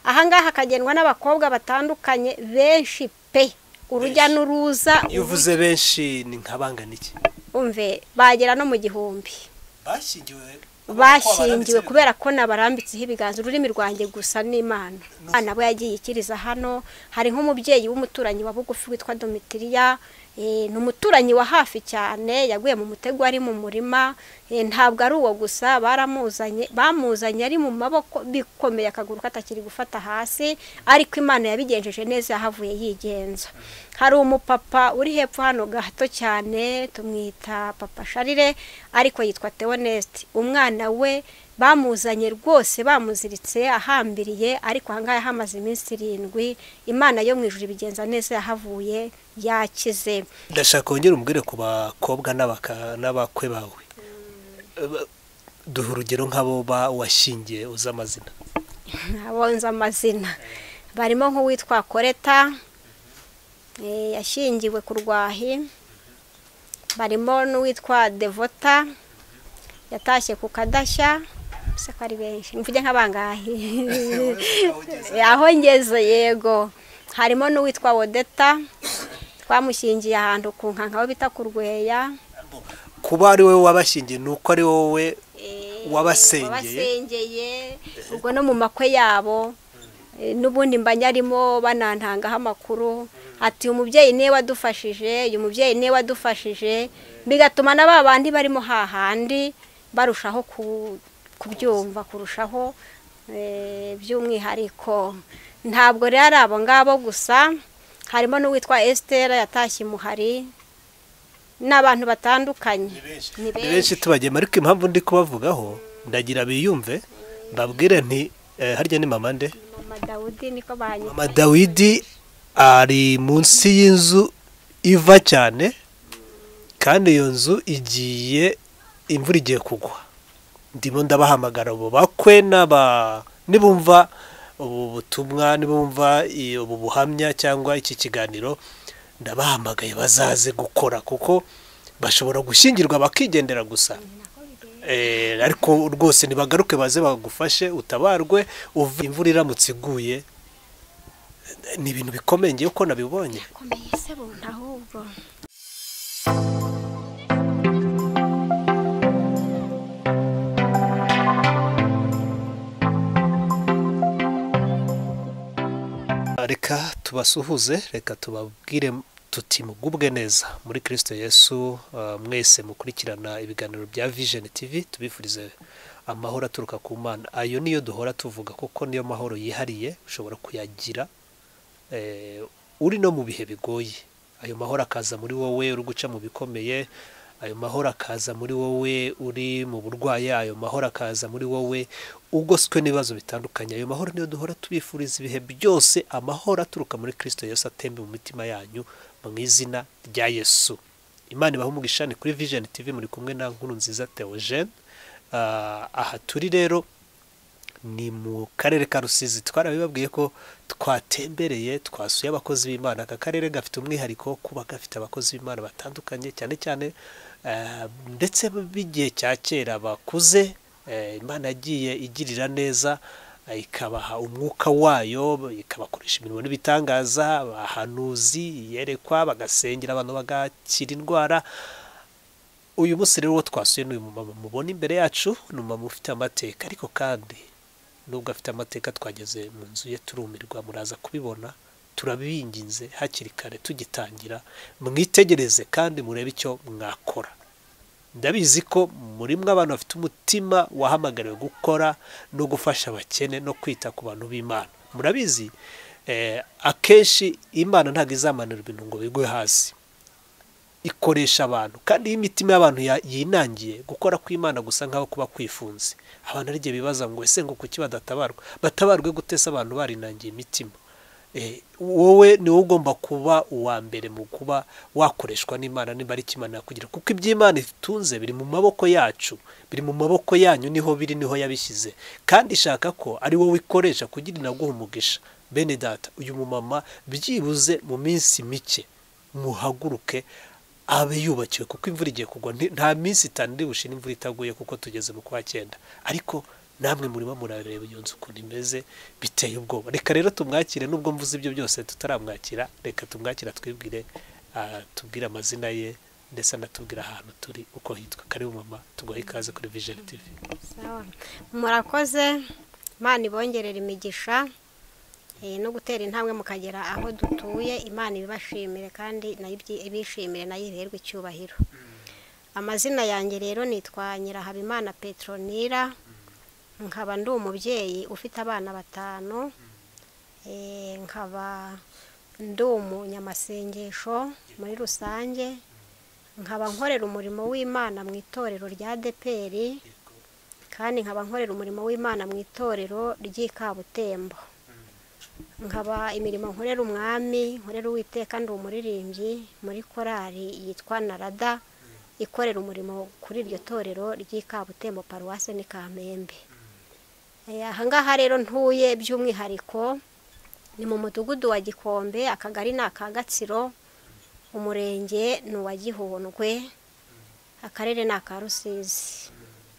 ahangaha hakagendwa n'abakobwa batandukanye benshi pe, urujya n'uruza. iyo uvuze benshi ni nk'abangana iki? Umve bagera no mu 1000 bashyingiwe kubera ko nabarambitseho ibiganza, ururimi rwanjye gusa n'Imana. Nabo yagiye ikiriza hano, hari nk'umubyeyi w'umuturanyi wa bugufi witwa Domitiriya, n'umuturanyi wa hafi cyane, yaguye mu mutego ari mu murima. Ntabwo ari uwo gusa, bamuzanye ari mu maboko bikomeye, akaguru katakiri gufata hasi, ariko Imana yabigenjeje neza, yahavuye yigenza. Hari umupapa uri hepfo hano gato cyane, tumwita Papa Sharire, ariko yitwa Theoneste. Umwana we bamuzanye rwose, bamuziritse ahambiriye, ariko ahangaha hamaze iminsi 7. Imana yo mu ijuru ibigenza neza, yahavuye yakize. Ndashaka kongera umbwire ku bakobwa n'abakwe bawe, duha urugero nk'abo washingiye uza amazina. Abonza amazina barimo nk'uwitwa Koreta, yashingiwe ku Rwahi. Barimo n'uwitwa Devota, yatashye ku Kadashya. Se ko ari benshi, mvuge nk'abangahe aho ngeze. Yego, harimo n'uwitwa Wodeta, twamushingiye ahantu ku nkanka aho bita ku Rweya. Kuba ari wowe wabashingiye nuko ari wowe wabasengeye, ubwo no mu makwe yabo n'ubundi mbanyarimo banantangaho amakuru ati umubyeyi niwe wadufashije, uyu mubyeyi niwe wadufashije, bigatuma n'aba bandi barimo hahandi barushaho kubyumva kurushaho. By'umwihariko ntabwo rero ari abo ngabo gusa, harimo n'uwitwa Esther yatashye Muhari, n'abantu batandukanye. Ni benshi tubagema, ariko impamvu ndi kubavugaho ndagira biyumve, mbabwire nti harya ni mama nde? Mama Dawidi niko banyita. Mama Dawidi ari munsi y'inzu iva cyane, kandi iyo nzu igiye imvura igiye kugwa. Ndimo ndabahamagara ubu bakwe nibumva ubu butumwa, nibumva ubu buhamya cyangwa iki kiganiro, ndabahamagaye bazaze gukora, kuko bashobora gushyingirwa bakigendera gusa. Ariko rwose nibagaruke baze bagufashe utabarwe, uva imvura iramutse iguye. Ni ibintu bikomeye ngiye uko nabibonye. Komeye se bunta ahubwo. Reka tubasuhuze, reka tubabwire tuti mugubwe neza muri Kristo Yesu. Mwese mukurikirana ibiganiro bya Vision TV, tubifurize amahoro aturuka ku Mana. Ayo niyo duhora tuvuga, kuko niyo mahoro yihariye ushobora kuyagira uri no mu bihe bigoye. Ayo mahoro akaza muri wowe uri guca mu bikomeye, ayo mahoro akaza muri wowe uri mu burwayi, ayo mahoro akaza muri wowe ugoswe n'ibibazo bitandukanye. Ayo mahoro niyo duhora tubifuriza ibihe byose, amahoro aturuka muri Kristo Yesu atembe mu mitima yanyu mu izina rya Yesu. Imana ibahe umugisha. Ni kuri Vision TV, muri kumwe na Nkurunziza Theogene. Aha turi rero ni mu karere ka Rusizi. Twarabibabwiye ko twatembereye, twasuye abakozi b'Imana. Aka karere gafite umwihariko kuba gafite abakozi b'Imana batandukanye, cyane cyane ndetse b'igihe cya kera bakuze. Imana yagiye igirira neza, ikabaha umwuka wayo, ikabakoresha imirimo n'ibitangaza, abahanuzi, yerekwa, bagasengera abantu bagakira indwara. Uyu munsi rero twasuye n'uyu mumama mubona imbere yacu, ni umumama ufite amateka, ariko kandi nubwo afite amateka twageze mu nzu ye turumirwa. Muraza kubibona, turabinginze hakiri kare tugitangira, mwitegereze kandi murebe icyo mwakora. Ndabizi ko muri mwe abantu bafite umutima wahamagariwe gukora no gufasha abakene no kwita ku bantu b'Imana. Murabizi akenshi Imana ntabwo izamanura ibintu ngo bigwe hasi, ikoresha abantu. Kandi iyo imitima y'abantu yinangiye, gukora kw'Imana gusa nkaho kuba kwifunze. Abantu ari gihe bibaza ngo ese ngo kuki batabarwe gutesa abantu barinangiye imitima. Wowe ni wowe ugomba kuba uwa mbere mu kuba wakoreshwa n'Imana niba ari Imana kugira, kuko iby'Imana itunze biri mu maboko yacu, biri mu maboko yanyu, niho biri, niho yabishyize, kandi ishaka ko ari wowe ikoresha kugira inaguha umugisha. Bene data, uyu mumama byibuze mu minsi mike muhaguruke abe yubakiwe, kuko imvura igiye kugwa. Nta minsi 5 iri bushira imvura itaguye, kuko tugeze mu kwa 9. Ariko namwe murimo murareba iyo nzu ukuntu imeze biteye ubwoba. Reka rero tumwakire, nubwo mvuze ibyo byose tutaramwakira, reka tumwakira twibwire, tubwire amazina ye ndetse anatubwira ahantu turi uko hitwa. Karibu mama, tuguhe ikaze kuri Vision TV. Murakoze, Imana ibongerera imigisha no gutera intambwe mukagera aho dutuye. Imana ibibashimire kandi nayo ibishimire, nayo iherwe icyubahiro. Amazina yanjye rero nitwa Nyirahabimana Petronila, nkaba ndi umubyeyi ufite abana 5, nkaba ndi umunyamasengesho muri rusange, nkaba nkorera umurimo w'Imana mu itorero rya ADEPR, kandi nkaba nkorera umurimo w'Imana mu itorero ry'Ikabutembo. Nkaba imirimo nkorera umwami, nkorera Uwiteka, ndi umuririmbyi muri korali yitwa Narada, ikorera umurimo kuri iryo torero ry'Ikabutembo, paruwase ni Kamembe. Aha ngaha rero ntuye by'umwihariko ni mu mudugudu wa Gikombe, akagari ni aka Gatsiro, umurenge ni uwa Gihundwe, akarere ni aka Rusizi.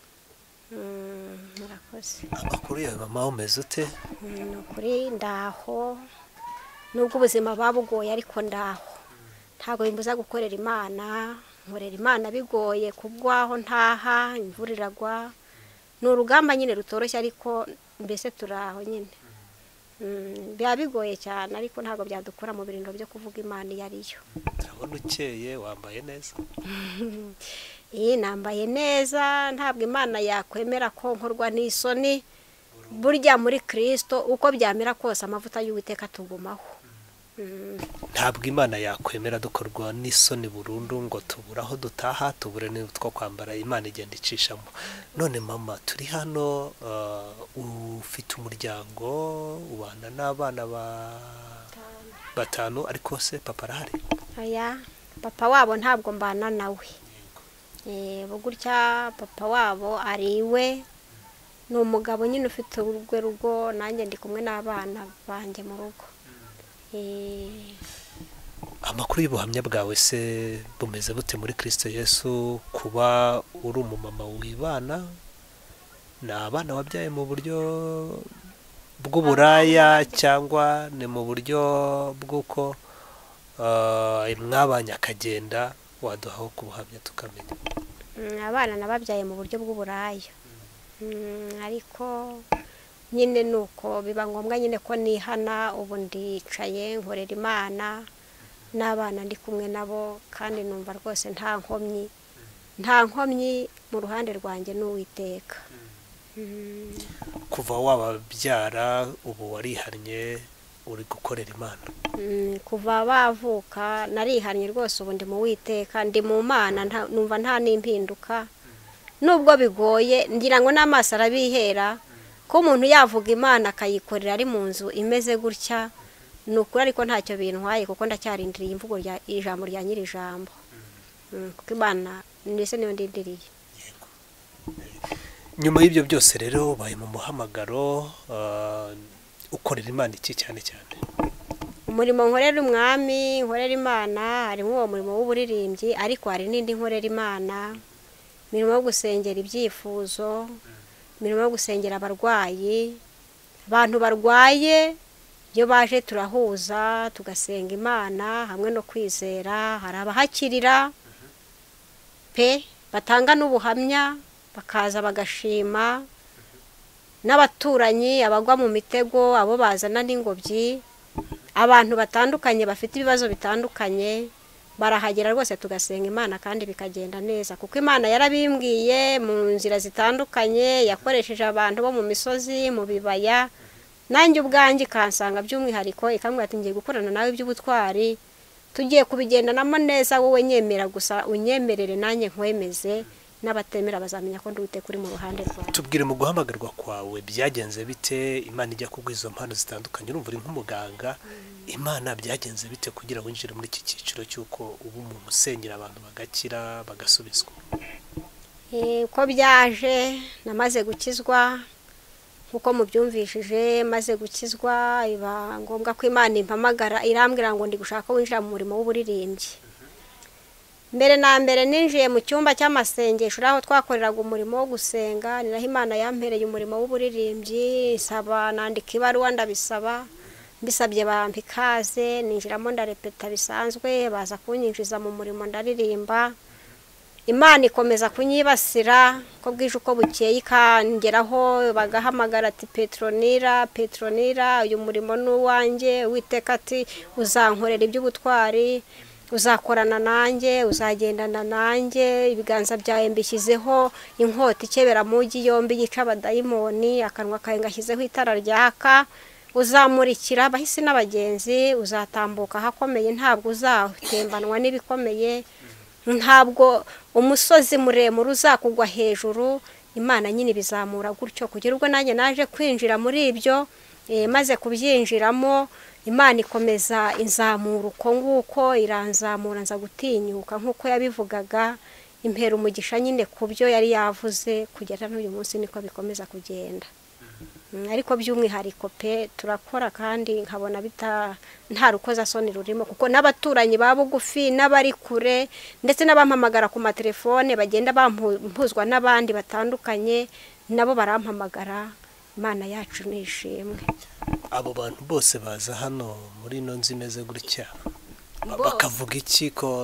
Murakoze. Amakuru yawe mama, umeze ute? Ni ukuri ndaho, nubwo ubuzima babugoye ariko ndaho, ntabwo bimbuza gukorera Imana. Nkorera Imana bigoye kubwaho ntaha, imvura iragwa, ni urugamba nyine rutoroshye, ariko mbese turaho nyine. Biba bigoye cyane, ariko ntabwo byadukura mu birindiro byo kuvuga Imana iyo ariyo. Turabona ukeye, wambaye neza. Nambaye neza, ntabwo Imana yakwemera ko nkorwa n'isoni. Burya muri Kristo uko byamera kose amavuta y'Uwiteka tugumaho. Ntabwo Imana yakwemera dukorwa n'isoni burundu ngo tubura aho dutaha, tubure n'utwo kwambara. Imana igenda icishamo. None mama, turi hano, ufite umuryango, ubana n'abana 5, ariko se papa arahari? Oya, papa wabo ntabwo mbana nawe. Bugutya papa wabo ari iwe, ni umugabo nyine ufite urwe rugo, nanjye ndi kumwe n'abana banjye mu rugo. Amakuru y'ubuhamya bwawe se bumeze bute muri Kristo Yesu, kuba uri umumama wibana n'abana wabyaye mu buryo bw'uburaya cyangwa ni mu buryo bw'uko mwabanye akagenda? Waduhaho kubuhamya tukamenya. Abana nababyaye mu buryo bw'uburaya, ariko nyine nuko biba ngombwa nyine ko nihana. Ubu ndicaye nkorera Imana n'abana ndi kumwe nabo, kandi numva rwose nta nkomyi mu ruhande rwanjye n'Uwiteka. Kuva wababyara ubu warihannye, uri gukorera Imana? Kuva bavuka narihannye rwose, ubu ndi mu Uwiteka, ndi mu Mana, numva nta n'impinduka. Nubwo bigoye, ngira ngo n'amaso arabihera ko umuntu yavuga Imana akayikorera ari mu nzu imeze gutya. Ni ukuri, ariko ntacyo bintwaye, kuko ndacyarindiriye imvugo ijambo rya Nyir'ijambo, kuko Imana ndetse niyo ndindiriye. Nyuma y'ibyo byose rero ubaye mu muhamagaro, ukorera Imana iki cyane cyane? Umurimo nkorera umwami, nkorera Imana, harimo uwo murimo w'uburirimbyi, ariko hari n'indi nkorera Imana, imirimo yo gusengera ibyifuzo, imirimo yo gusengera abarwayi, abantu barwaye. Iyo baje turahuza tugasenga Imana hamwe no kwizera. Hari abahakirira pe batanga n'ubuhamya, bakaza bagashima, n'abaturanyi, abagwa mu mitego, abo bazana n'ingobyi, abantu batandukanye bafite ibibazo bitandukanye barahagera rwose tugasenga Imana, kandi bikagenda neza, kuko Imana yarabimbwiye mu nzira zitandukanye. Yakoresheje abantu bo mu misozi, mu bibaya, nanjye ubwanjye kansanga by'umwihariko, ikambwira ati ngiye gukorana nawe iby'ubutwari, tugiye kubigendanamo neza, wowe nyemera gusa, unyemerere nanjye nkwemeze, n'abatemera bazamenya ko ndi Uwiteka uri mu ruhande rwawe. Tubwire mu guhamagarwa kwawe byagenze bite? Imana ijya kuguha izo mpano zitandukanye, urumva uri nk'umuganga, Imana byagenze bite kugira ngo winjire muri iki cyiciro cy'uko uba umuntu usengera abantu bagakira bagasubizwa? Uko byaje, namaze gukizwa nkuko mubyumvishije, maze gukizwa iba ngombwa ko Imana impamagara, irambwira ngo ndi gushaka winjira mu murimo w'uburirimbyi. mbere na mbere ninjiye mu cyumba cy'amasengesho aho twakoreraga umurimo wo gusenga, ni naho Imana yampereye umurimo w'uburirimbyi, nsaba nandika ibaruwa ndabisaba, mbisabye bampa ikaze, ninjiramo ndarepeta bisanzwe, baza kunyinjiza mu murimo ndaririmba. Imana ikomeza kunyibasira ko bwije uko bukeye, ikangeraho bagahamagara ati Petronira, uyu murimo ni uwanjye, Uwiteka ati uzankorera iby'ubutwari, uzakorana nanjye, uzagendana nanjye, ibiganza byawe mbishyizeho inkota ikebera mugi yombi yica abadayimoni, akanwa kawe ngashyizeho itara ryaka, uzamurikira abahisi n'abagenzi, uzatambuka ahakomeye, ntabwo uzatembanwa n'ibikomeye, ntabwo umusozi muremure uzakugwa hejuru. Imana nyine bizamura gutyo kugira ubwo nanjye naje kwinjira muri ibyo, maze kubyinjiramo Imana ikomeza inzamura uko nguko, iranzamura nza gutinyuka nk'uko yabivugaga, impera umugisha nyine ku byo yari yavuze, kugera n'uyu munsi niko bikomeza kugenda. Ariko by'umwihariko pe turakora kandi nkabona nta rukozasoni rurimo, kuko n'abaturanyi ba bugufi n'abari kure ndetse n'abampamagara ku matelefone bagenda bampuzwa n'abandi batandukanye, nabo barampamagara. Imana yacu ni ishimwe. Abo bantu bose baza hano muri ino nzu imeze gutya bakavuga iki ko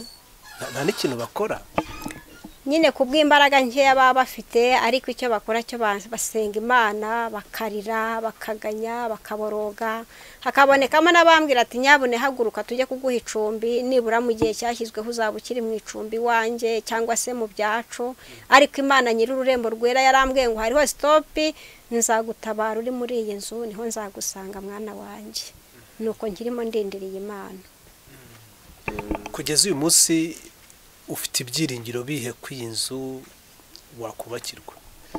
nta n'ikintu bakora? Nyine kubw'imbaraga nkeya baba bafite, ariko icyo bakora cyo basenga Imana, bakarira, bakaganya, bakaboroga. Hakabonekamo n'abambwira ati nyabune haguruka tujye kuguha icumbi, nibura mu gihe cyashyizweho uzaba ukiri mu icumbi wanjye cyangwa se mu byacu. Ariko Imana nyir'ururembo rwera yarambwiye ngo hariho stopi, nzagutabara uri muri iyi nzu, niho nzagusanga mwana wanjye. Nuko nkirimo ndindiriye Imana. Kugeza uyu munsi ufite ibyiringiro bihe ko iyi nzu wakubakirwa?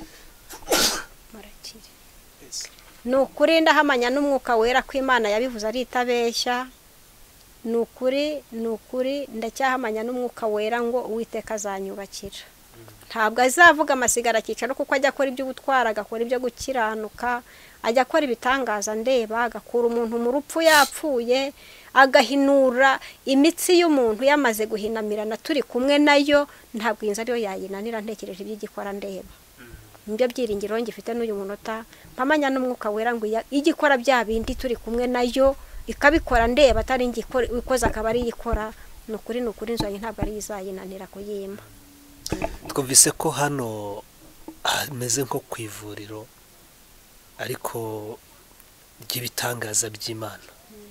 Ni ukuri ndahamanya n'umwuka wera ko Imana yabivuze ari itabeshya. Ni ukuri ndacyahamanya n'umwuka wera ngo Uwiteka azanyubakira. Ntabwo azavuga amasigara akicaro, kuko ajya akora iby'ubutwara, agakora ibyo gukiranuka, ajya akora ibitangaza ndeba, agakura umuntu mu rupfu yapfuye, agahinura imitsi y'umuntu yamaze guhinamirana turi kumwe nayo. Ntabwo iyi nzu ariyo yayinanira ntekereje iby'igikora ndeba. Nibyo byiringiro ngifite n'uyu munota, mpamanya n'umwuka wera ngo igikora bya bindi turi kumwe nayo ikabikora ndeba, atari ikoze akaba ari ikora. Ni ukuri inzu yanjye ntabwo ari izayinanira kuyimba. Twumvise ko hano hameze nko ku ivuriro ariko ry'ibitangaza by'Imana.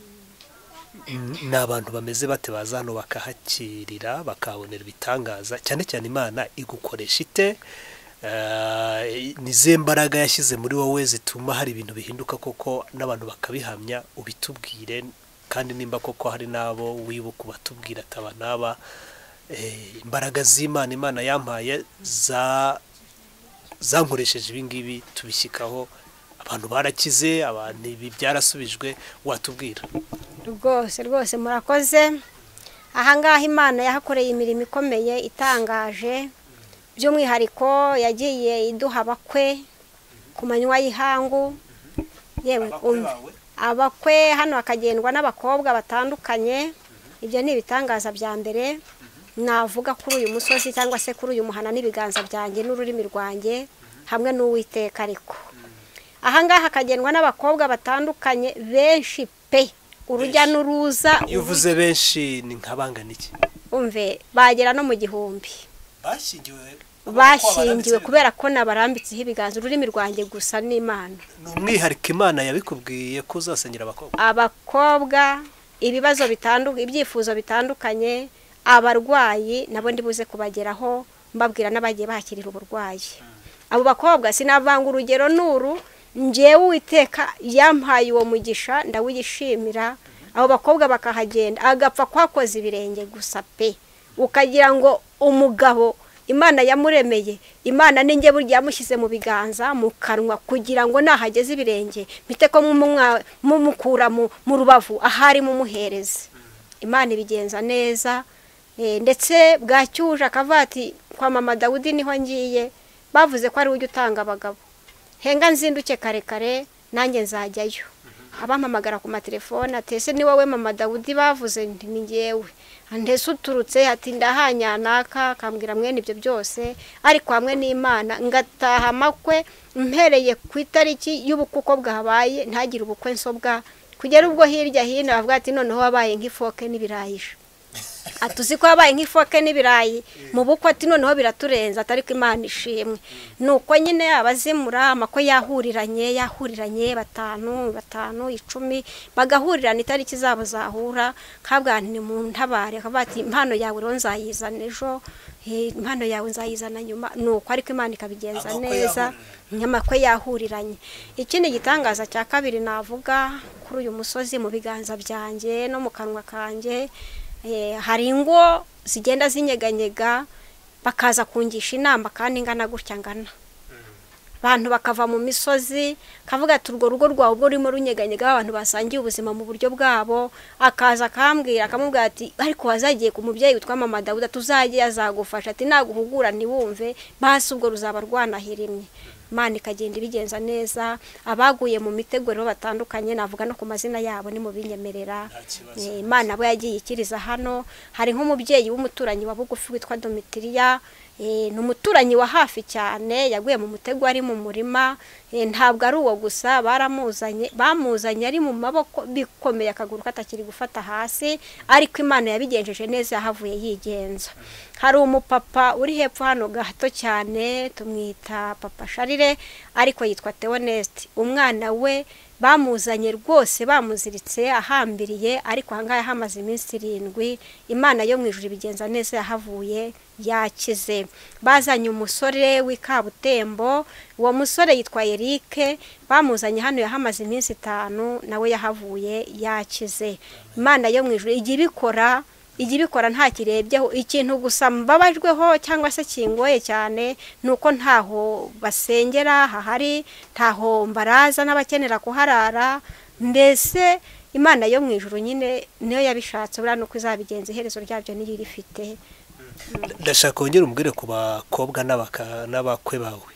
Ni abantu bameze bate baza hano bakahakirira bakabonera ibitangaza? Cyane cyane Imana igukoresha ite? Nize mbaraga yashyize muri wowe zituma hari ibintu bihinduka koko n'abantu bakabihamya? Ubitubwire, kandi nimba koko hari nabo wibuka batubwira ataba naba imbaraga z'Imana Imana yampaye zankoresheje ibi ngibi tubishyikaho, abantu barakize, abantu ibi byarasubijwe, watubwira? Rwose murakoze. Ahangaha Imana yahakoreye imirimo ikomeye itangaje, by'umwihariko yagiye iduha abakwe ku manywa y'ihangu. Yewe abakwe hano hakagendwa n'abakobwa batandukanye. Ibyo ni ibitangaza bya mbere navuga kuri uyu musozi cyangwa se kuri uyu muhana, n'ibiganza byanjye n'ururimi rwanjye hamwe n'Uwiteka. Ariko ahangaha hakagendwa n'abakobwa batandukanye benshi pe, urujya n'uruza. Iyo uvuze benshi ni nk'abangana iki? Umve bagera no mu 1000 bashyingiwe kubera ko nabarambitseho ibiganza, ururimi rwanjye gusa n'Imana. Ni umwihariko Imana yabikubwiye ko uzasenyera abakobwa ibibazo bitandukanye, ibyifuzo bitandukanye, abarwayi nabo ndibuze kubageraho mbabwira n'abagiye bakirira uburwayi. Abo bakobwa sinavanga urugero nuru, njyewe Uwiteka yampaye uwo mugisha ndawuyishimira. Abo bakobwa bakahagenda agapfa kwakoze ibirenge gusa pe, ukagira ngo umugabo Imana yamuremeye, Imana ninjye burya yamushyize mu biganza mu kanwa kugira ngo nahageze ibirenge mpite ko mumukura mu rubavu ahari mumuhereze. Imana ibigenza neza. Ndetse bwacyuje akavati kwa mama Dawudi niho ngiye, bavuze ko ari ujye utanga abagabo. Henga nzinduke kare kare nanjye nzajyayo. abampamagara ku matelefone ati ese ni wowe mama Dawudi bavuze nti ni ngewe ndetse uturutse ati ndahanyanaka akambwira mwene ibyo byose ariko hamwe n'Imana ngataha amakwe mpereye ku itariki y'ubukuko bwabaye ntagire ubukwe nsobwa kugera ubwo hirya hino bavuga ati noneho wabaye nk'ifoke n'ibirayisha atuzi ko wabaye nk'ifoke n'ibirayi mu bukwe ati noneho biraturenza atari ko Imana ishimwe nuko nyine abazimura amakwe yahuriranye batanu 10 bagahurirana itariki zabo zahura kabwa ni mu ntabare akavuga ati impano yawe rero nzayizana ejo impano yawe nzayizana nyuma nuko ariko Imana ikabigenza neza nyamakwe yahuriranye. Ikindi gitangaza cya kabiri navuga kuri uyu musozi mu biganza byanjye no mu kanwa kanje hari ingo zigenda zinyeganyega bakaza kungisha inama kandi ngana gutya ngana abantu bakava mu misozi kavuga ati urwo rugo rwawe ubwo rurimo runyeganyega abantu basangiye ubuzima mu buryo bwabo akaza akambwira akamubwira ati ariko wazagiye ku mubyeyi witwa mama Dawudi tuzagiye azagufasha ati naguhugura ntiwumve basi ubwo ruzaba rwanahirimye. Imana ikagenda ibigenza neza abaguye mu mitego rero batandukanye navuga no ku mazina yabo ni mu binyemerera. Imana abo yagiye ikiriza hano hari nk'umubyeyi w'umuturanyi wa bugufi witwa Domitiriya n'umuturanyi wa hafi cyane yaguye mu mutego ari mu murima ntabwo ari uwo gusa bamuzanye ari mu maboko bikomeye akaguru katakiri gufata hasi ariko Imana yabigenjeje neza yahavuye yigenza. Hari umupapa uri hepfo hano gato cyane tumwita Papa Sharire ariko yitwa Theoneste umwana we bamuzanye rwose bamuziritse ahambiriye ariko ahangaye hamaze iminsi 7 Imana yo mwijuru ibigenza neza yahavuye yakize. Bazanye umusore w'Ikabutembo uwo musore yitwa Eric bamuzanye hano yahamaze iminsi 5 nawe yahavuye yakize. Imana yo mwijuru igibikora nta kirebyeho ikintu gusa mbabajweho cyangwa se kingoye cyane nuko ntaho basengera hahari ntaho mbaraza n'abakenera kuharara mbese Imana yo mwijuru nyine niyo yabishatse bura nuko izabigenza iherezo ryabyo niyo rifite. Ndashaka kongera umbwire ku bakobwa n'abakwe bawe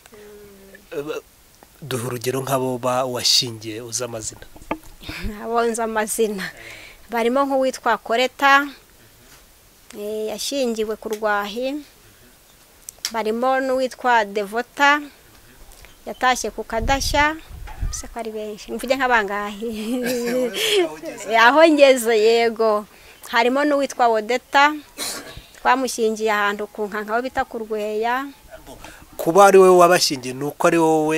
duha urugero nk'abo washingiye uza amazina. Abonza amazina barimo nk'uwitwa Koreta yashingiwe ku Rwahi barimo n'uwitwa Devota yatashye ku Kadashya se ko ari benshi mvuge nk'abangahe aho ngeze yego harimo n'uwitwa Wodeta twamushingiye ahantu ku nkanka aho bita ku Rweya. Kuba ari wowe wabashingiye nuko ari wowe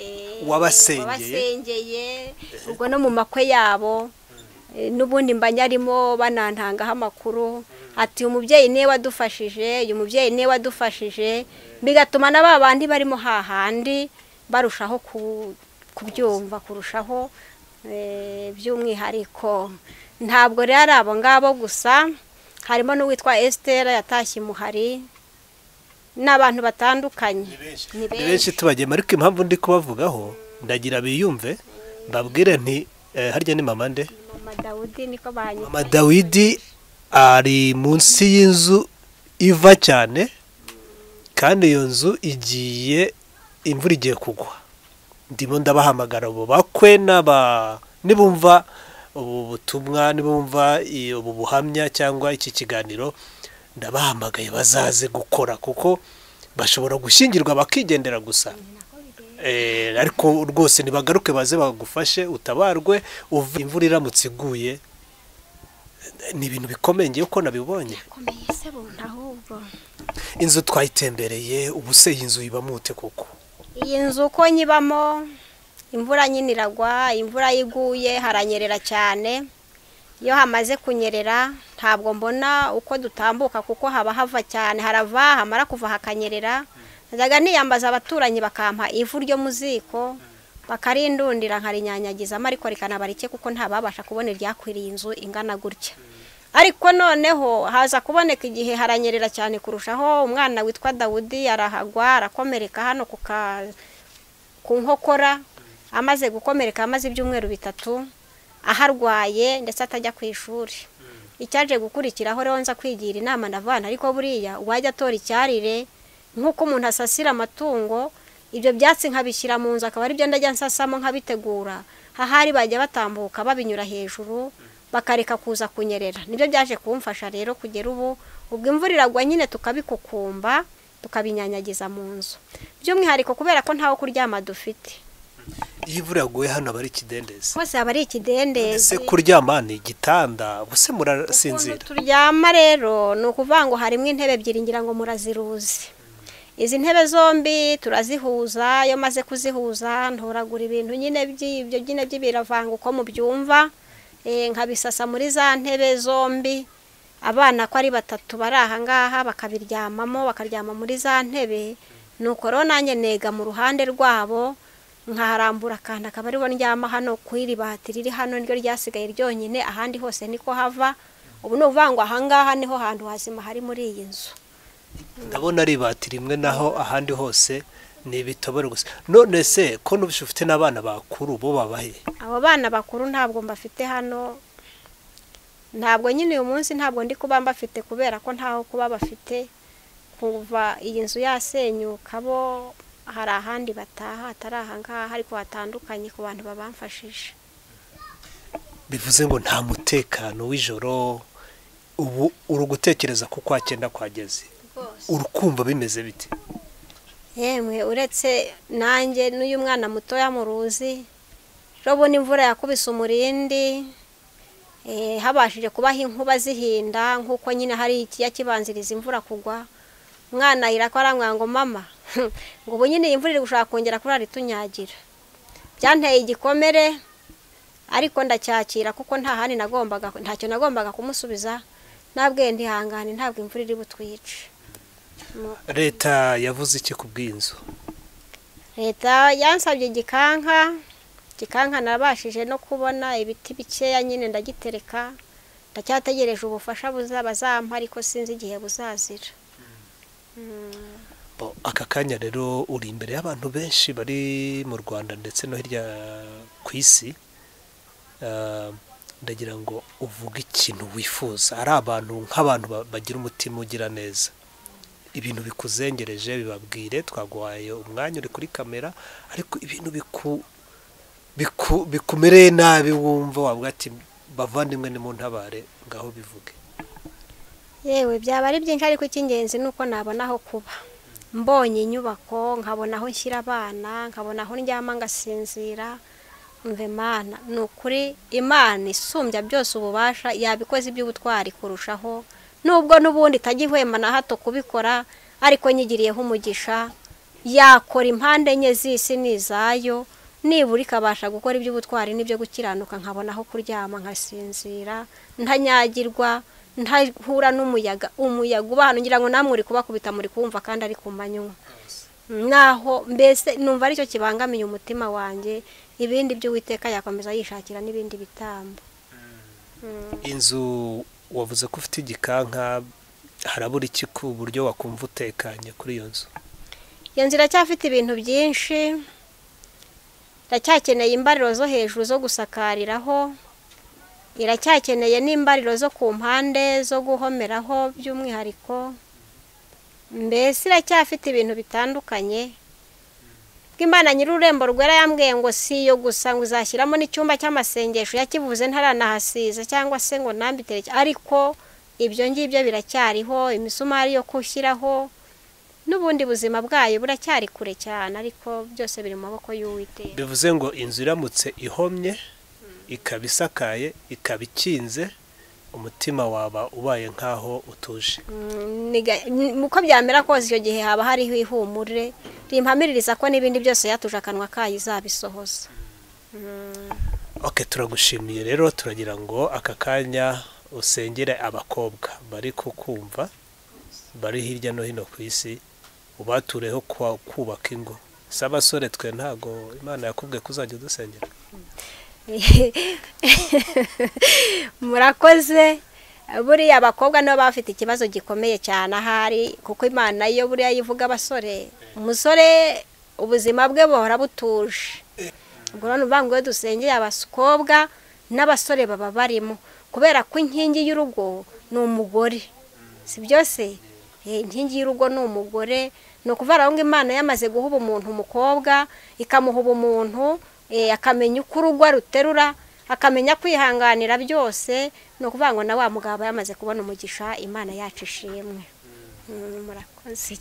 wabasengeye ubwo no mu makwe yabo n'ubundi mbanyarimo banantangaho amakuru ati umubyeyi niwe wadufashije uyu mubyeyi niwe wadufashije bigatuma na bandi barimo hahandi barushaho kubyumva kurushaho by'umwihariko. Ntabwo rero ari abo ngabo gusa harimo n'uwitwa Esther yatashye Muhari n'abantu batandukanye ni benshi tubagema ariko impamvu ndi kubavugaho ndagira biyumve mbabwire nti harya ni mama nde Mama Dawudi niko banyita. Mama Dawidi ari munsi y'inzu iva cyane kandi iyo nzu igiye imvura igiye kugwa ndimo ndabahamagara ubu bakwe nibumva ubu butumwa nibumva ubu buhamya cyangwa iki kiganiro ndabahamagaye bazaze gukora kuko bashobora gushingirwa bakigendera gusa ariko rwose nibagaruke baze bagufashe utabarwe uva imvura iramutse iguye ni ibintu bikomeye ngiye uko nabibonye. Inzu twayitembereye ubuse inzu ibamute koko iyi nzu uko nyibamo imvura nyine iragwa imvura yiguye haranyerera cyane iyo hamaze kunyerera ntabwo mbona uko dutambuka kuko haba hava cyane harava hamara kuva hakanyerera najyaga niyambaza abaturanyi bakampa ivu ryo muziko bakarindundira nkarinyanyagiza ariko rikanabarike kuko ntababasha kubona iryakwiriye inzu ingana gutya ariko noneho haza kuboneka igihe haranyerera cyane kurushaho umwana witwa Dawudi arahagwa arakomereka hano ku nkokora amaze gukomereka amaze ibyumweru 3 aharwaye ndetse atajya ku ishuri. Icyaje gukurikiraho rero nza kwigira inama ndavana ariko buriya wajya atora icyarire nkuko umuntu asasira amatungo ibyo byatsi nkabishyira mu nzu akaba ari byo ndajya nsasamo nkabitegura hahari bajya batambuka babinyura hejuru bakareka kuza kunyerera. Nibyo byaje kumfasha rero kugera ubu, ubwo imvura iragwa nyine tukabikukumba tukabinyanyagiza mu nzu, by'umwihariko kubera ko ntaho kuryama dufite. Iyo imvura yaguye hano aba ari ikidendezi, hose aba ari ikidendezi. ese kuryama ni igitanda buse murasinzira? Turyama rero ni ukuvuga ngo harimo intebe ebyiri, ngira ngo muraziruzi. Izi ntebe zombi turazihuza, iyo maze kuzihuza ntoragura ibintu nyine by'ibyo nyine by'ibiravanga uko mubyumva, nkabisasa muri za ntebe zombi. Abana ko ari 3 bari aha ngaha bakabiryamamo, bakaryama muri za ntebe, nuko rero nanjye nega mu ruhande rwabo nkaharambura akanda akaba ariho ndyama hano ku iri bati riri hano niryo ryasigaye ryonyine, ahandi hose niko hava. Ubu ni ukuvuga ngo aha ngaha niho hantu hazima hari muri iyi nzu. Ndabona ari bati rimwe, naho ahandi hose ni ibitobore gusa. None se ko nubishe ufite n'abana bakuru, bo babahe? Abo bana bakuru ntabwo mbafite hano, ntabwo nyine uyu munsi ntabwo ndi kuba mbafite kubera ko ntaho kuba bafite. Kuva iyi nzu yasenyuka bo hari ahandi bataha atari aha ngaha, ariko hatandukanye ku bantu babamfashije. Bivuze ngo nta mutekano w'ijoro. Ubu uri gutekereza ko kwa 9 kwageze, urukumva bimeze bite? Yemwe uretse nanjye n'uyu mwana mutoya mu ruzi, robona imvura yakubise umurindi, habashije kubaho inkuba zihinda nk'uko nyine hari ikiya kibanziriza imvura kugwa. Mwana irakora ngo mama ngo ubu nyine imvura iri gushaka kongera kurara itunyagira. Byanteye igikomere, ariko ndacyakira kuko ntacyo nagombaga kumusubiza. Nabwiye ndihangane, ntabwo imvura iri butwice. Leta yavuze iki ku bw'inzu? Leta yansabye igikanka nabashije no kubona ibiti bikeya nyine ndagitereka, ndacyategereje ubufasha bazampa, ariko sinzi igihe buzazira. Aka kanya rero uri imbere y'abantu benshi bari mu Rwanda ndetse no hirya ku isi, ndagira ngo uvuge ikintu wifuza. Ari abantu nk'abantu bagira umutima ugira neza, ibintu bikuzengereje bibabwire. Twaguhaye umwanya, uri kuri kamera, ariko ibintu bikumereye nabi wumva wavuga ati bavandimwe ni mu ntabare, ngaho bivuge. Yewe byaba ari byinshi, ariko icy'ingenzi nuko nabona aho kuba. Mbonye inyubako, nkabona aho nshyira abana, nkabona aho ndyama ngasinzira. Umve Mana, ni ukuri Imana isumbya byose ububasha yabikoze iby'ubutwari kurushaho, nubwo n'ubundi itagihwema na hato kubikora, ariko nyigiriyeho umugisha. Yakora impande enye z'isi n'izayo, nibura ikabasha gukora iby'ubutwari n'ibyo gukiranuka, nkabona aho kuryama nkasinzira ntanyagirwa, ntahura n'umuyaga. Umuyaga uba hano ngira ngo namwe uri kubakubita muri kumva kandi ari ku manywa. Naho mbese numva aricyo kibangamiye umutima wanjye, ibindi by'Uwiteka yakomeza yishakira n'ibindi bitambo. Inzu wavuze ko ufite igikanka, harabura iki ku buryo wakumva utekanye kuri iyo nzu? Iyo nzu iracyafite ibintu byinshi, iracyakeneye imbariro zo hejuru zo gusakariraho, iracyakeneye n'imbariro zo ku mpande zo guhomeraho by'umwihariko. Mbese iracyafite ibintu bitandukanye. Bw'Imana nyir'ururembo rwera yambwiye ngo si yo gusa, ngo uzashyiramo n'icyumba cy'amasengesho, yakivuze ntaranahasiza cyangwa se ngo nambitereke, ariko ibyo ngibyo biracyariho, imisumari yo kushyiraho, n'ubundi buzima bwayo buracyari kure cyane, ariko byose biri mu maboko y'Uwiteka. Bivuze ngo inzu iramutse ihomye, ikaba isakaye, ikaba ikinze, umutima waba ubaye nkaho utuje. Uko byamera kose icyo gihe haba hariho ihumure rimpamiririza ko n'ibindi byose yatuje akanwa kayo izabisohoza. Turagushimiye rero, turagira ngo aka kanya usengere abakobwa bari kukumva, bari hirya no hino ku isi, ubatureho kubaka ingo. Si abasore twe ntago Imana yakubwiye ko uzajya udusengera? Murakoze. Buriya abakobwa nabo bafite ikibazo gikomeye cyane ahari, kuko Imana iyo buriya yivuga abasore, umusore ubuzima bwe buhora butuje. Ubwo rero nuvuga ngo dusengeye abakobwa n'abasore baba barimo, kubera ko inkingi y'urugo ni umugore, si byose. Inkingi y'urugo ni umugore. Ni ukuvuga ngo Imana yamaze guhuba umuntu umukobwa, ikamuhuba umuntu akamenya uko urugo ruterura, akamenya kwihanganira byose. Ni ukuvuga ngo na wa mugabo yamaze kubona umugisha, Imana yacu ishimwe. Murakoze.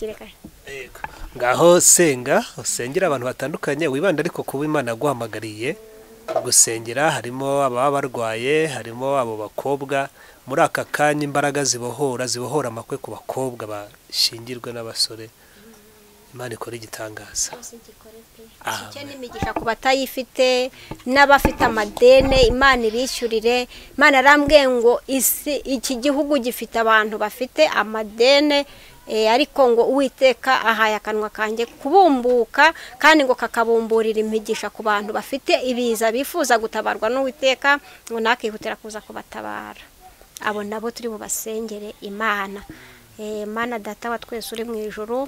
Ngaho senga, usengera abantu batandukanye, wibanda ariko kuba Imana yaguhamagariye gusengera. Harimo ababa barwaye, harimo abo bakobwa. Muri aka kanya imbaraga zibohora amakwe ku bakobwa bashingirwe n'abasore. Imana ikora igitangaza. Icyo n'imigisha ku batayifite n'abafite amadene, Imana ibishyurire. Imana arambwiye ngo iki gihugu gifite abantu bafite amadene, ariko ngo Uwiteka ahaye akanwa kanjye kubumbuka, kandi ngo kakabumburira imigisha ku bantu bafite ibiza bifuza gutabarwa n'Uwiteka, ngo nakihutira kuza kubatabara. Abo nabo turi bubasengere Imana. Mana Data wa twese uri mu ijuru,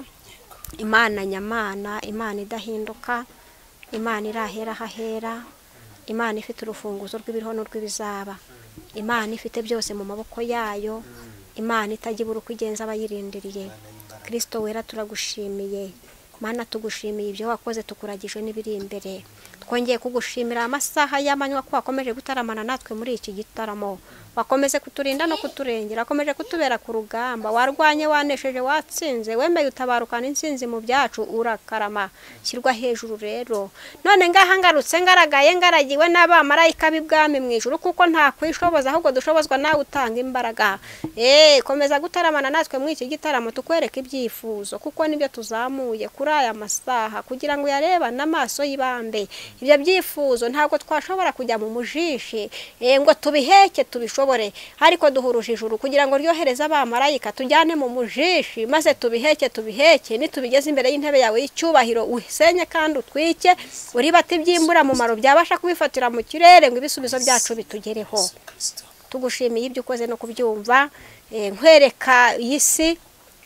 Imana nyamana, Imana idahinduka, Imana irahera hahera, Imana ifite urufunguzo rw'ibiriho n'urw'ibizaba, Imana ifite byose mu maboko yayo, Imana itagibura uko igenza abayirindiriye. Kristo wera turagushimiye, Mana tugushimiye ibyo wakoze, tukuragije n'ibiri imbere. Twongeye kugushimira amasaha y'amanywa ko wakomeje gutaramana natwe muri iki gitaramo, wakomeze kuturinda no kuturengera, wakomeje kutubera ku rugamba, warwanye wanesheje watsinze, wemeye utabarukana insinzi mu byacu, urakarama. Shyirwa hejuru rero. None ngaha ngarutse ngaragaye ngaragiwe n'abamarayika b'ibwami mu ijuru, kuko nta kwishoboza ahubwo dushobozwa nawe utanga imbaraga. Komeza gutaramana natwe muri iki gitaramo, tukwereka ibyifuzo, kuko nibyo tuzamuye kuri aya masaha kugira ngo yareba n'amaso y'ibambe. Ibyo byifuzo ntabwo twashobora kujya mu mujishi ngo tubiheke tubishobore, ariko duhuruje ijuru kugira ngo ryohereze abamarayika tujyane mu mujishi, maze tubiheke nitubigeze imbere y'intebe yawe y'icyubahiro, usenye kandi utwike, uribate ibyimbura mu maro byabasha kubifatira mu kirere, ngo ibisubizo byacu bitugereho. Tugushimiye ibyo ukoze no kubyumva. Nkwereka iyi si,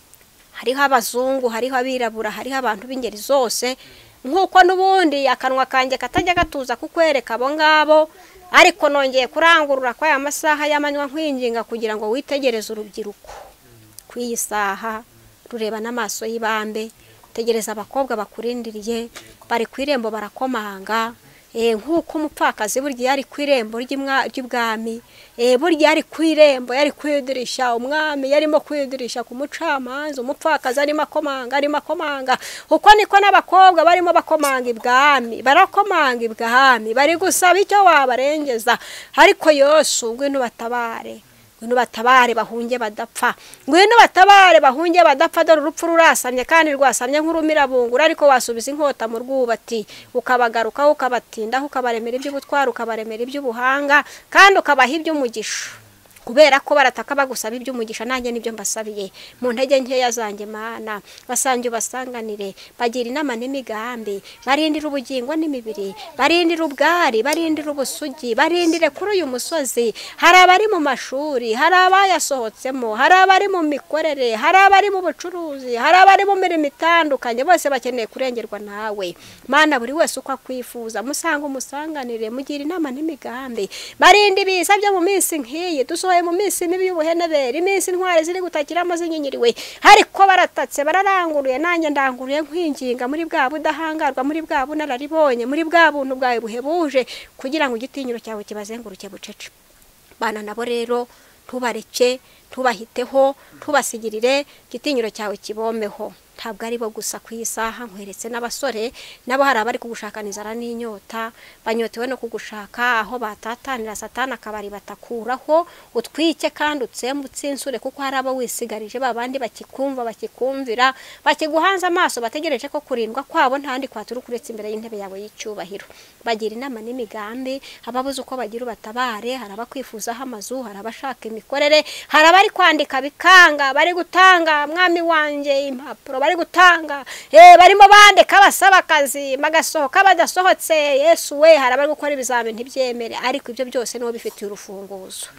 hariho abazungu, hariho abirabura, hariho abantu b'ingeri zose, nk'uko n'ubundi akanwa kanjye katajya gatuza kukwereka abo ngabo, ariko nongeye kurangurura kwa aya masaha y'amanywa nkwinginga kugira ngo witegereze urubyiruko ku iyi saha, rureba n'amaso y'ibambe. Tegereza abakobwa bakurindiriye, bari ku irembo barakomanga, nk'uko umupfakazi burya yari ku irembo ry'ibwami, burya yari ku irembo, yari kwidirisha, umwami yarimo kwidirisha ku mucamanza, umupfakazi arimo akomanga, uko niko n'abakobwa barimo bakomanga ibwami, barakomanga ibwami, bari gusaba icyo wabarengeza. Ariko Yesu ngwino batabare, ngwino batabare bahunge badapfa, ngwino batabare bahunge badapfa. Dore urupfu rurasamye kandi rwasamye nk'urumirabungura, ariko wasubiza inkota mu rwubati, ukabagarukaho, ukabatindaho, ukabaremera iby'ubutwari, ukabaremera iby'ubuhanga, kandi ukabaha iby'umugisha. Kubera ko barataka bagusaba iby'umugisha, nanjye nibyo mbasabiye mu ntege nkeya zanjye. Mana basange ubasanganire, bagira inama n'imigambi, barindire ubugingo n'imibiri, barindire ubwari, barindire ubusugi, barindire kuri uyu musozi. Hari abari mu mashuri, hari abayasohotsemo, hari abari mu mikorere, hari abari mu bucuruzi, hari abari mu mirimo itandukanye, bose bakeneye kurengerwa nawe. Mana buri wese uko akwifuza, musanga umusanganire, mugira inama n'imigambi, barinde ibiza byo mu minsi nk'iyi mu minsi mibi y'ubuhenebere, iminsi intwari ziri gutakiramo zinyinyiriwe, ariko baratatse bararanguruye. Nanjye ndanguruye nkwinginga muri bwa budahangarwa, muri bwa bunararibonye, muri bwa buntu bwawe buhebuje, kugira ngo igitinyiro cyawe kibazenguruke bucece. Bana nabo rero tubareke, tubahiteho, tubasigirire, igitinyiro cyawe kibomeho. Ntabwo ari bo gusa ku isaha, nkweretse n'abasore nabo hari abari kugushakana inzara n'inyota, banyotewe no kugushaka, aho batatanira Satani akabari batakuraho, utwike kandi utsembe utsinsure, kuko hari abo wisigarije, babandi bakikumva, bakikumvira, bakiguhanze amaso, bategereje ko kurindwa kwabo ntandi kwaturuka uretse imbere y'intebe yawe y'icyubahiro. Bagira inama n'imigambi, ababuze uko bagira ubatabare, hari abakwifuzaho amazu, hari abashaka imikorere, hari abari kwandika bikanga, bari gutanga mwami wanjye impapuro, bari gutanga barimo bandeka basaba akazi bagasohoka badasohotse. Yesu we, hari abari gukora ibizamini ntibyemere, ariko ibyo byose niwo bifitiye urufunguzo.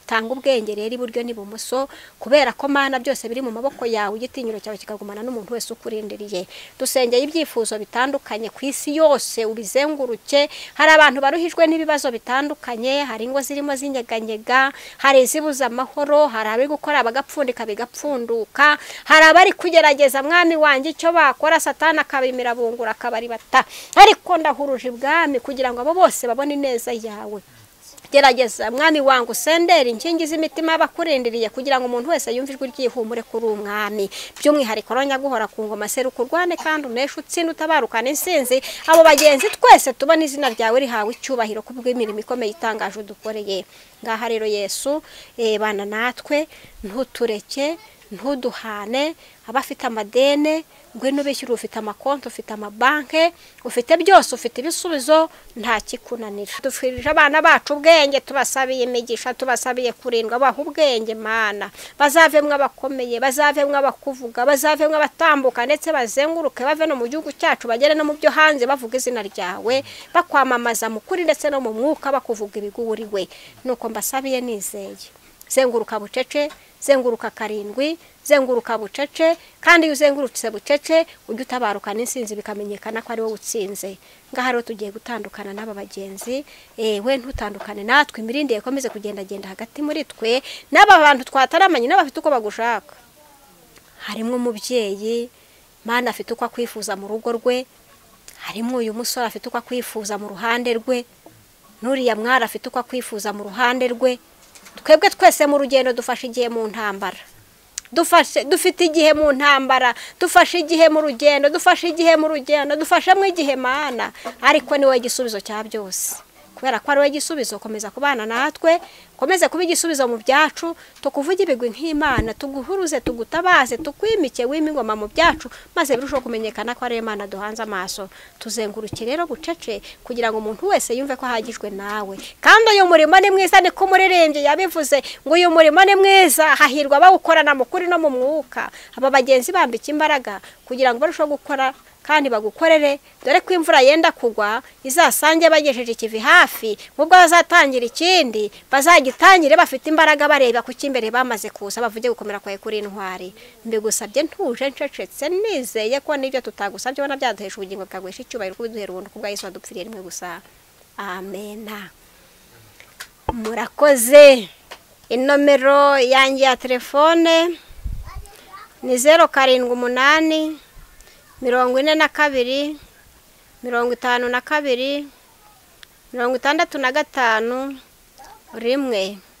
tanga ubwenge rero iburyo n'ibumoso, kubera ko Mana byose biri mu maboko yawe, igitinyiro cyawe kikagumana n'umuntu wese ukurindiriye. Dusengeye ibyifuzo bitandukanye ku isi yose, ubizenguruke. Hari abantu baruhijwe n'ibibazo bitandukanye, hari ingo zirimo zinyeganyega, hari izibuze amahoro, hari abari gukora bagapfundika bigapfunduka, hari abari kugerageza Mwami wanjye icyo bakora Satani akabimira bungura akabaribata, ariko ndahuruje ibwami kugira ngo abo bose babone ineza yawe. Gerageza Mwami wangu sendera inkingi z'imitima y'abakurindiriye kugira ngo umuntu wese yumve ijwi ryihumure kuri umwami. By'umwihariko ronya guhora ku ngoma seruka urwane kandi unesha utsinde utabarukana insinzi. Abo bagenzi twese tubona izina ryawe rihawe icyubahiro kubw'imirimo ikomeye itangaje udukoreye. Ngaha rero Yesu bana natwe, ntutureke, ntuduhane. Abafite amadene ngwino bishyura, ufite amakonti, ufite amabanke, ufite byose, ufite ibisubizo, nta kikunanira. Dufirije abana bacu ubwenge, tubasabiye imigisha, tubasabiye kurindwa, baha ubwenge Mana, bazavemwe abakomeye, bazavemwe abakuvuga, bazavemwe abatambuka, ndetse bazenguruke bave no mu gihugu cyacu bagere no mu byo hanze bavuga izina ryawe, bakwamamaza mu kuri ndetse no mu mwuka bakuvuga ibiguriwe. Nuko mbasabiye nizeye. Zenguruka bucece, zenguruka karindwi, zenguruka bucece, kandi uzengurutse bucece ujye utabaruka n'insinzi bikamenyekana ko ari wowe utsinze. Ngaha rero tugiye gutandukana n'aba bagenzi, we ntutandukane natwe, imirindi yakomeze kugendagenda hagati muri twe n'aba bantu twataramanye n'abafite uko bagushaka. Harimo umubyeyi Mana afite uko akwifuza mu rugo rwe, harimo uyu musore afite uko akwifuza mu ruhande rwe, n'uriya mwari afite uko akwifuza mu ruhande rwe. Twebwe twese mu rugendo dufashe igihe mu ntambara, dufite igihe mu ntambara, dufashe igihe mu rugendo, dufashemo igihe Mana, ariko ni wowe igisubizo cya byose. Kubera ko ari wowe igisubizo, komeza kubana natwe, komeze kuba igisubizo mu byacu, tukuvuge ibigwi nk'Imana, tuguhuruze, tugutabaze, tukwimike wime ingoma mu byacu, maze birushaho kumenyekana ko ari Imana duhanze amaso. Tuzenguruke rero bucece kugira ngo umuntu wese yumve ko ahagijwe nawe. Kandi uyu murimo ni mwiza, ni ko umuririmbyi yabivuze ngo uyu murimo ni mwiza, hahirwa bawukorana mu kuri no mu mwuka. Aba bagenzi bambika imbaraga kugira ngo barusheho gukora kandi bagukorere, dore ko imvura yenda kugwa, izasange bagejeje ikivi hafi, ubwo bazatangira ikindi bazagitangire bafite imbaraga, bareba ku kimbere bamaze kuza, bavuge gukomera kwawe kuri intwari. Mbigusabye ntuje ncecetse, nizeye ko n'ibyo tutagusabye ubona byaduhesha ubugingo bwaguhesha icyubahiro, kubiduhera ubuntu kubwa Yesu wadupfiriye rimwe gusa. Amena. Murakoze. Inomero yanjye ya telefone ni 078 42 52 65 1.